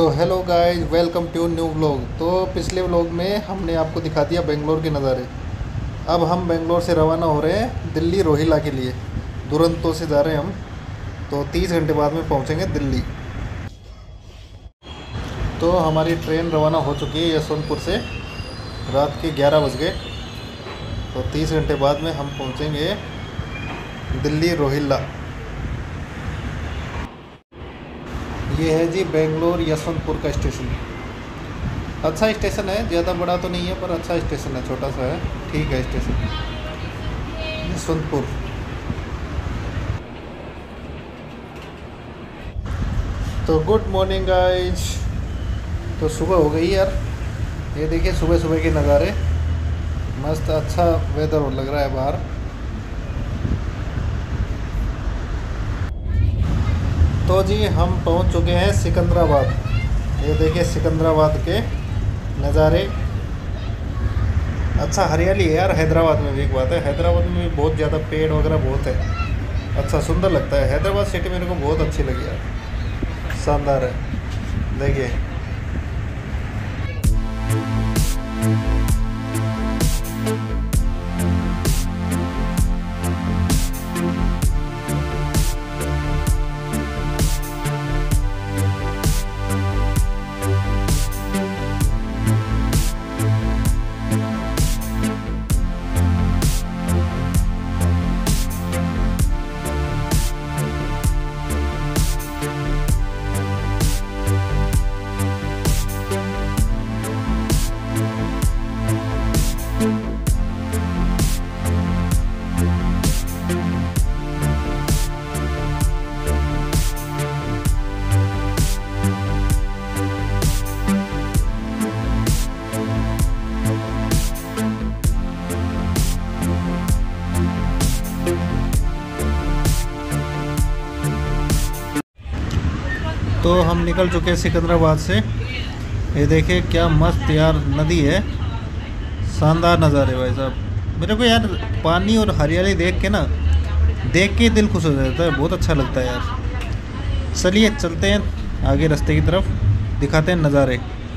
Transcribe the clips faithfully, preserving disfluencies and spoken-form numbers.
तो hello guys, welcome to new vlog. तो पिछले व्लॉग में हमने आपको दिखा दिया बेंगलोर के नज़ारे। अब हम बेंगलोर से रवाना हो रहे हैं दिल्ली रोहिला के लिए। दुरंतो से जा रहे हैं हम, तो तीस घंटे बाद में पहुंचेंगे दिल्ली। तो हमारी ट्रेन रवाना हो चुकी है यशवंतपुर से। रात के ग्यारह बज गए, तो तीस घंटे बाद में हम पहुंचेंगे दिल्ली रोहिला। ये है जी बेंगलोर यशवंतपुर का स्टेशन। अच्छा स्टेशन है, ज़्यादा बड़ा तो नहीं है पर अच्छा स्टेशन है, छोटा सा है, ठीक है स्टेशन यशवंतपुर। तो गुड मॉर्निंग गाइज। तो सुबह हो गई यार, ये देखिए सुबह सुबह के नज़ारे, मस्त अच्छा वेदर लग रहा है बाहर। तो जी हम पहुंच चुके हैं सिकंदराबाद। ये देखिए सिकंदराबाद के नज़ारे। अच्छा हरियाली है यार हैदराबाद में भी। एक बात है, हैदराबाद में भी बहुत ज़्यादा पेड़ वगैरह बहुत है, अच्छा सुंदर लगता है। हैदराबाद सिटी मेरे को बहुत अच्छी लगी यार, शानदार है। देखिए तो हम निकल चुके हैं सिकंदराबाद से। ये देखिए क्या मस्त यार नदी है, शानदार नज़ारे भाई साहब। मेरे को यार पानी और हरियाली देख के ना, देख के दिल खुश हो जाता है, बहुत अच्छा लगता है यार। चलिए चलते हैं आगे रास्ते की तरफ, दिखाते हैं नज़ारे।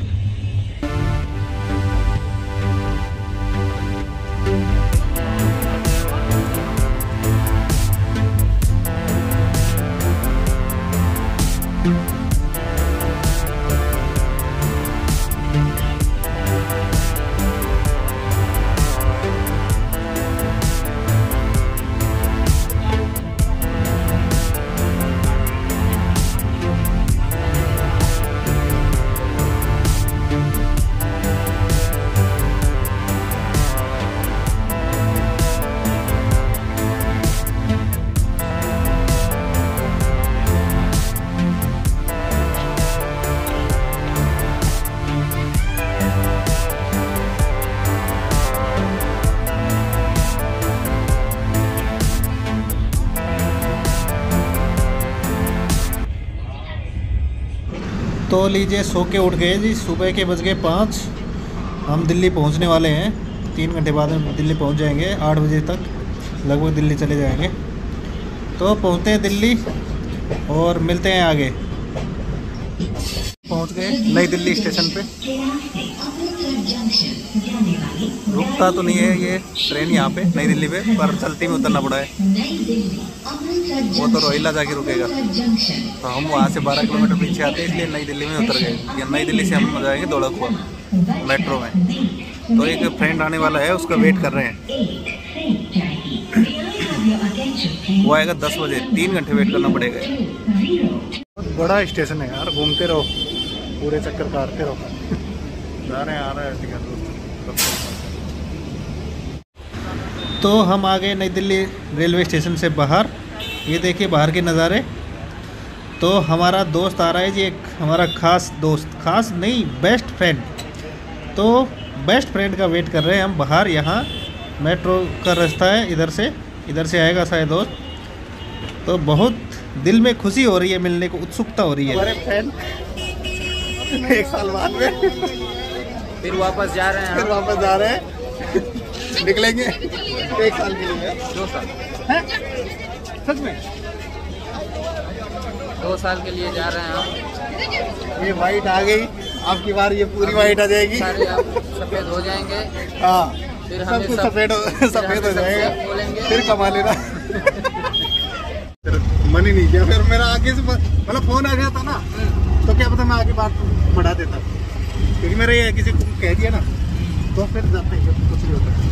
तो लीजिए सो के उठ गए जी, सुबह के बज गए पाँच। हम दिल्ली पहुंचने वाले हैं, तीन घंटे बाद में दिल्ली पहुंच जाएंगे। आठ बजे तक लगभग दिल्ली चले जाएंगे। तो पहुंचते हैं दिल्ली और मिलते हैं आगे। पहुंच गए नई दिल्ली स्टेशन पे। रुकता तो नहीं है ये ट्रेन यहाँ पे नई दिल्ली पे, पर चलती में उतरना पड़ा है। वो तो रोहिला जाके रुकेगा, तो हम वहाँ से बारह किलोमीटर पीछे आते हैं, इसलिए नई दिल्ली में उतर गए। या नई दिल्ली से हम जाएंगे दौड़ाकुआ मेट्रो में। तो एक फ्रेंड आने वाला है, उसका वेट कर रहे हैं। वो आएगा दस बजे, तीन घंटे वेट करना पड़ेगा। बहुत बड़ा स्टेशन है यार, घूमते रहो, पूरे चक्कर काटते रहो। जा रहे हैं आ रहे हैं। तो हम आ गए नई दिल्ली रेलवे स्टेशन से बाहर। ये देखिए बाहर के नज़ारे। तो हमारा दोस्त आ रहा है जी, एक हमारा खास दोस्त, खास नहीं बेस्ट फ्रेंड। तो बेस्ट फ्रेंड का वेट कर रहे हैं हम बाहर। यहाँ मेट्रो का रास्ता है, इधर से इधर से आएगा शायद दोस्त। तो बहुत दिल में खुशी हो रही है, मिलने को उत्सुकता हो रही है। हमारे फ्रेंड एक साल बाद में फिर वापस जा रहे हैं फिर वापस जा रहे हैं निकलेंगे एक साल के लिए, दो साल सच में दो साल के लिए जा रहे हैं हम। ये वाइट आ गई, आपकी बार ये पूरी वाइट आ जाएगी। सारे आप सफेद हो जाएंगे। हाँ, फिर सब हमें कुछ सब- सफेद हो सफेद हो जाएगा, बोलेंगे। फिर कमा लेना। फिर मन ही नहीं किया, फिर मेरा आगे से मतलब फोन आ गया था ना, तो क्या पता मैं आगे बात बढ़ा देता, क्योंकि मेरा ये किसी को कह दिया ना तो फिर जाते हैं, कुछ नहीं होता।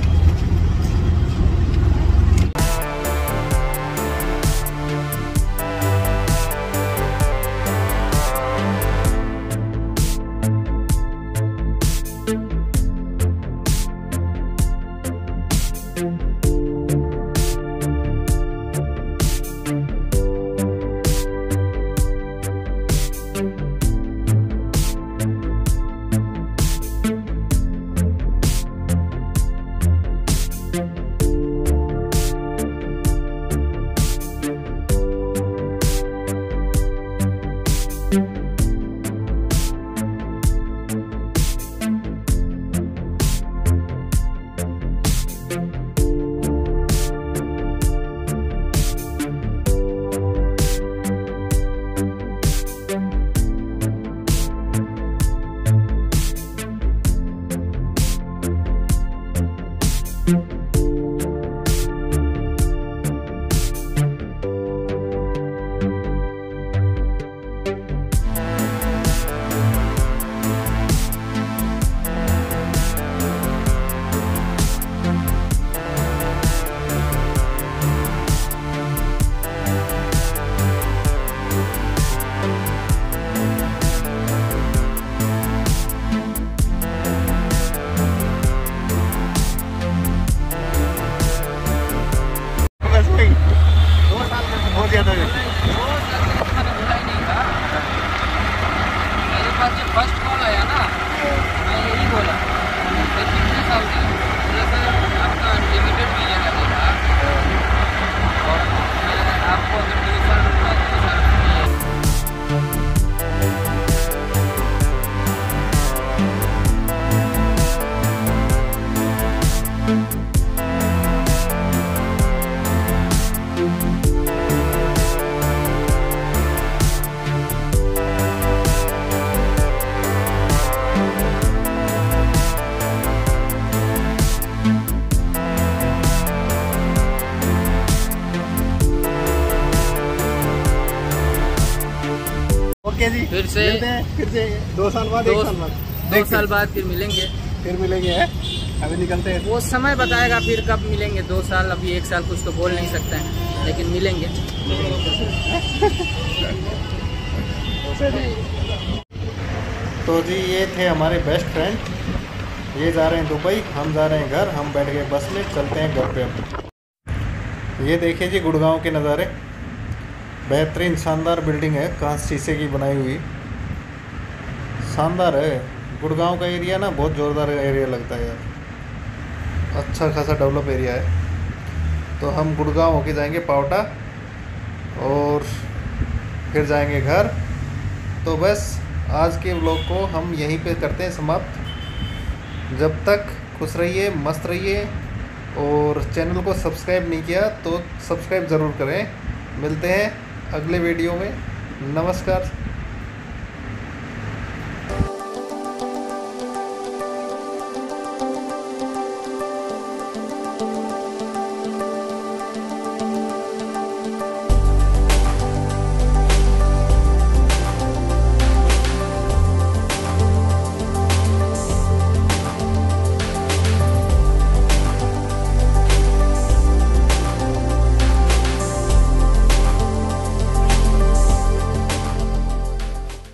फर्स्ट कॉल आया ना, मैं यही बोला कि कितने साल का बोला सर आपका अनलिमिटेड मिलेगा देखा, और आपको अगर दो साल रुकना तो दो साल रुकिए। ओके जी, फिर से मिलते हैं फिर से दो साल बाद, दो, एक साल बाद दो साल बाद फिर मिलेंगे। फिर मिलेंगे है? अभी निकलते हैं। वो समय बताएगा फिर कब मिलेंगे, दो साल अभी एक साल कुछ तो बोल नहीं सकते हैं, लेकिन मिलेंगे। तो जी ये थे हमारे बेस्ट फ्रेंड, ये जा रहे हैं दुबई, हम जा रहे हैं घर, हम बैठ गए बस में, चलते हैं घर पे अब। ये देखिए जी गुड़गांव के नज़ारे, बेहतरीन शानदार बिल्डिंग है, कांच शीशे की बनाई हुई, शानदार है। गुड़गांव का एरिया ना बहुत ज़ोरदार एरिया लगता है यार, अच्छा खासा डेवलप एरिया है। तो हम गुड़गांव होके जाएंगे पावटा और फिर जाएंगे घर। तो बस आज के व्लॉग को हम यहीं पे करते हैं समाप्त। जब तक खुश रहिए, मस्त रहिए, और चैनल को सब्सक्राइब नहीं किया तो सब्सक्राइब ज़रूर करें। मिलते हैं अगले वीडियो में, नमस्कार।